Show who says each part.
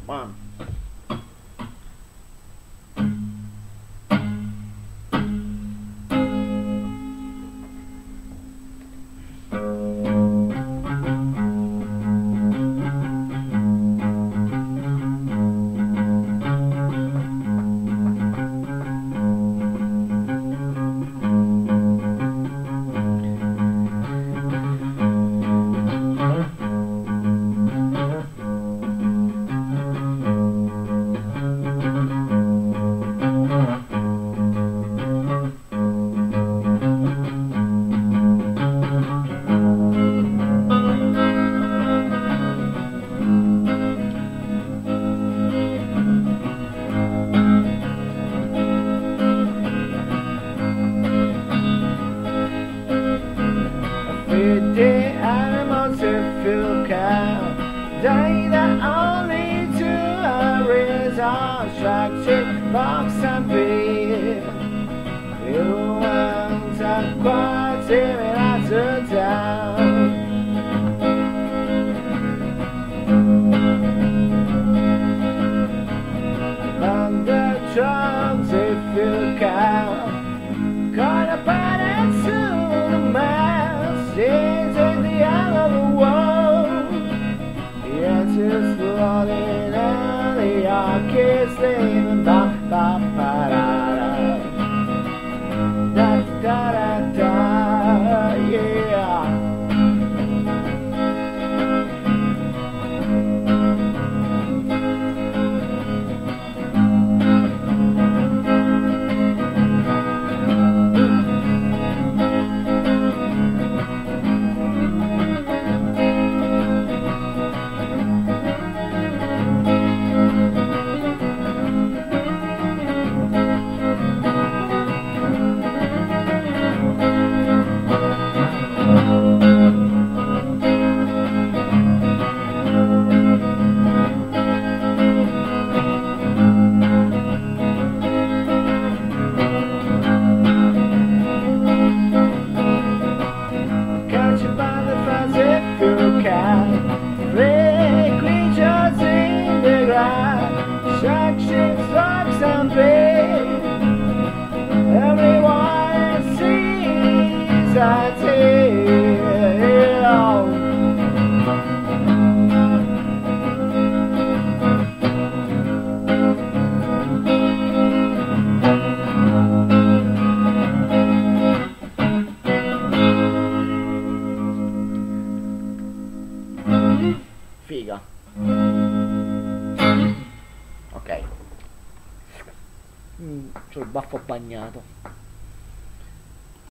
Speaker 1: One. The animals if you can, they that only to a resurrection box and beer. You want to quite similar to town. On the drums if you can, call about it to the mass. It's in the end of the world. Yes, it's floating and the arcades leaving. Ba ba ba da da da da da, yeah. Free creatures in the grass, shark ships, rocks and bees. Everyone sees a tail. Figa. Ok. C'ho il baffo bagnato.